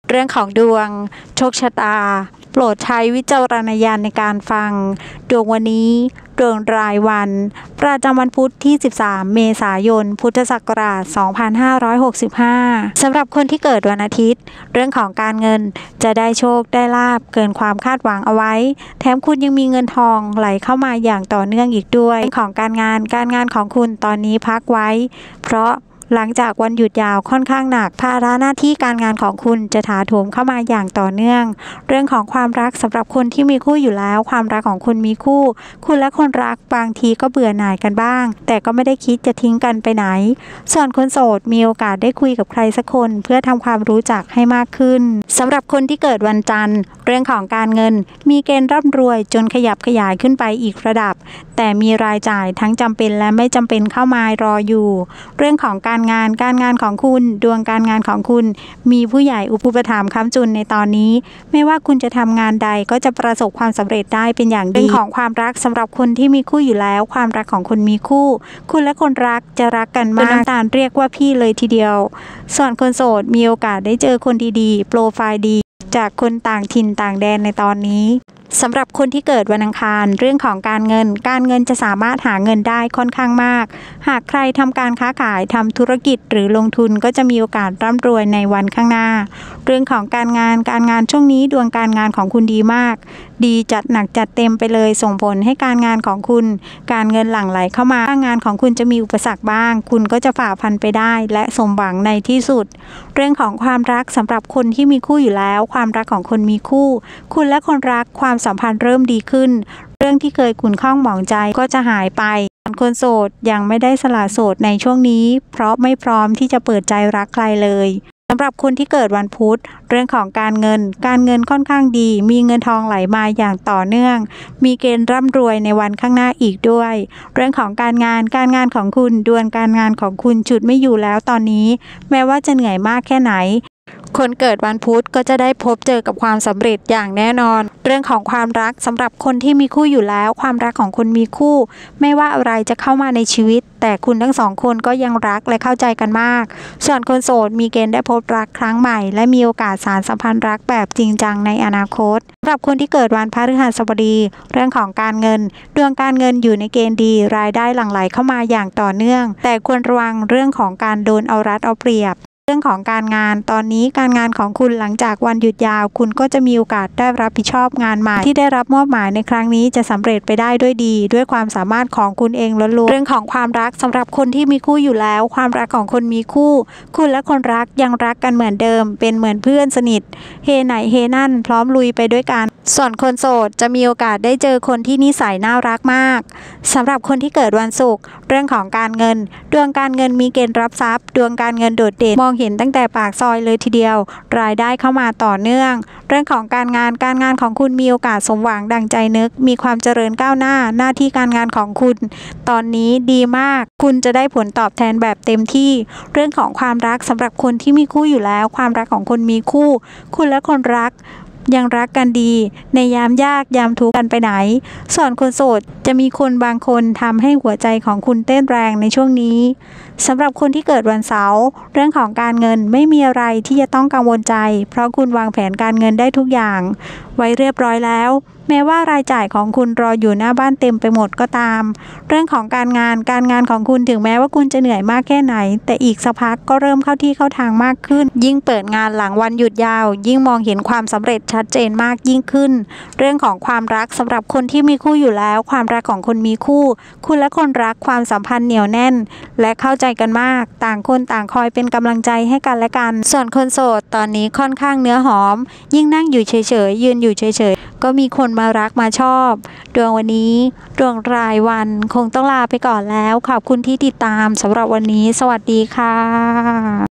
เรื่องของดวงโชคชะตาโปรดใช้วิจารณญาณในการฟังดวงวันนี้ดวงรายวันประจำวันพุธที่13เมษายนพุทธศักราช2565สำหรับคนที่เกิดวันอาทิตย์เรื่องของการเงินจะได้โชคได้ลาภเกินความคาดหวังเอาไว้แถมคุณยังมีเงินทองไหลเข้ามาอย่างต่อเนื่องอีกด้วยเรื่องของการงานของคุณตอนนี้พักไว้เพราะหลังจากวันหยุดยาวค่อนข้างหนักภาระหน้าที่การงานของคุณจะถาโถมเข้ามาอย่างต่อเนื่องเรื่องของความรักสำหรับคนที่มีคู่อยู่แล้วความรักของคุณมีคู่คุณและคนรักบางทีก็เบื่อหน่ายกันบ้างแต่ก็ไม่ได้คิดจะทิ้งกันไปไหนส่วนคนโสดมีโอกาสได้คุยกับใครสักคนเพื่อทำความรู้จักให้มากขึ้นสำหรับคนที่เกิดวันจันทร์เรื่องของการเงินมีเกณฑ์ร่ำรวยจนขยับขยายขึ้นไปอีกระดับแต่มีรายจ่ายทั้งจำเป็นและไม่จำเป็นเข้ามารออยู่เรื่องของการงานของคุณดวงการงานของคุณมีผู้ใหญ่อุปถัมภ์ค้ำจุนในตอนนี้ไม่ว่าคุณจะทำงานใดก็จะประสบความสำเร็จได้เป็นอย่างดีเรื่องของความรักสำหรับคนที่มีคู่อยู่แล้วความรักของคุณมีคู่คุณและคนรักจะรักกันมากน้ำตาลเรียกว่าพี่เลยทีเดียวส่วนคนโสดมีโอกาสได้เจอคนดีๆโปรไฟล์ดีจากคนต่างถิ่นต่างแดนในตอนนี้สำหรับคนที่เกิดวันอังคารเรื่องของการเงินจะสามารถหาเงินได้ค่อนข้างมากหากใครทำการค้าขายทำธุรกิจหรือลงทุนก็จะมีโอกาสร่ำรวยในวันข้างหน้าเรื่องของการงานช่วงนี้ดวงการงานของคุณดีมากดีจัดหนักจัดเต็มไปเลยส่งผลให้การงานของคุณการเงินหลั่งไหลเข้ามางานของคุณจะมีอุปสรรคบ้างคุณก็จะฝ่าฟันไปได้และสมหวังในที่สุดเรื่องของความรักสำหรับคนที่มีคู่อยู่แล้วความรักของคนมีคู่คุณและคนรักความสัมพันธ์เริ่มดีขึ้นเรื่องที่เคยขุ่นข้องหมองใจก็จะหายไปคนโสดยังไม่ได้สละโสดในช่วงนี้เพราะไม่พร้อมที่จะเปิดใจรักใครเลยสำหรับคนที่เกิดวันพุธเรื่องของการเงินค่อนข้างดีมีเงินทองไหลมาอย่างต่อเนื่องมีเกณฑ์ร่ำรวยในวันข้างหน้าอีกด้วยเรื่องของการงานของคุณดวงการงานของคุณฉุดไม่อยู่แล้วตอนนี้แม้ว่าจะเหนื่อยมากแค่ไหนคนเกิดวันพุธก็จะได้พบเจอกับความสำเร็จอย่างแน่นอนเรื่องของความรักสำหรับคนที่มีคู่อยู่แล้วความรักของคุณมีคู่ไม่ว่าอะไรจะเข้ามาในชีวิตแต่คุณทั้งสองคนก็ยังรักและเข้าใจกันมากส่วนคนโสดมีเกณฑ์ได้พบรักครั้งใหม่และมีโอกาสสานสัมพันธ์รักแบบจริงจังในอนาคตสำหรับคนที่เกิดวันพฤหัสบดีเรื่องของการเงินดวงการเงินอยู่ในเกณฑ์ดีรายได้หลั่งไหลเข้ามาอย่างต่อเนื่องแต่ควรระวังเรื่องของการโดนเอารัดเอาเปรียบเรื่องของการงานตอนนี้การงานของคุณหลังจากวันหยุดยาวคุณก็จะมีโอกาสได้รับผิดชอบงานใหม่ที่ได้รับมอบหมายในครั้งนี้จะสำเร็จไปได้ด้วยดีด้วยความสามารถของคุณเองล้วนๆเรื่องของความรักสำหรับคนที่มีคู่อยู่แล้วความรักของคนมีคู่คุณและคนรักยังรักกันเหมือนเดิมเป็นเหมือนเพื่อนสนิทเฮไหนเฮนั่นพร้อมลุยไปด้วยกันส่วนคนโสดจะมีโอกาสได้เจอคนที่นิสัยน่ารักมากสำหรับคนที่เกิดวันศุกร์เรื่องของการเงินดวงการเงินมีเกณฑ์รับทรัพย์ดวงการเงินโดดเด่นมองเห็นตั้งแต่ปากซอยเลยทีเดียวรายได้เข้ามาต่อเนื่องเรื่องของการงานของคุณมีโอกาสสมหวังดังใจนึกมีความเจริญก้าวหน้าหน้าที่การงานของคุณตอนนี้ดีมากคุณจะได้ผลตอบแทนแบบเต็มที่เรื่องของความรักสำหรับคนที่มีคู่อยู่แล้วความรักของคนมีคู่คุณและคนรักยังรักกันดีในยามยากยามทุกข์กันไปไหนส่วนคนโสดจะมีคนบางคนทำให้หัวใจของคุณเต้นแรงในช่วงนี้สำหรับคนที่เกิดวันเสาร์เรื่องของการเงินไม่มีอะไรที่จะต้องกังวลใจเพราะคุณวางแผนการเงินได้ทุกอย่างไว้เรียบร้อยแล้วแม้ว่ารายจ่ายของคุณรออยู่หน้าบ้านเต็มไปหมดก็ตามเรื่องของการงานของคุณถึงแม้ว่าคุณจะเหนื่อยมากแค่ไหนแต่อีกสักพักก็เริ่มเข้าที่เข้าทางมากขึ้นยิ่งเปิดงานหลังวันหยุดยาวยิ่งมองเห็นความสำเร็จชัดเจนมากยิ่งขึ้นเรื่องของความรักสำหรับคนที่มีคู่อยู่แล้วความรักของคนมีคู่คุณและคนรักความสัมพันธ์เหนียวแน่นและเข้าใจกันมากต่างคนต่างคอยเป็นกำลังใจให้กันและกันส่วนคนโสดตอนนี้ค่อนข้างเนื้อหอมยิ่งนั่งอยู่เฉยๆยืนอยู่เฉยๆก็มีคนมารักมาชอบดวงวันนี้ดวงรายวันคงต้องลาไปก่อนแล้วขอบคุณที่ติดตามสำหรับวันนี้สวัสดีค่ะ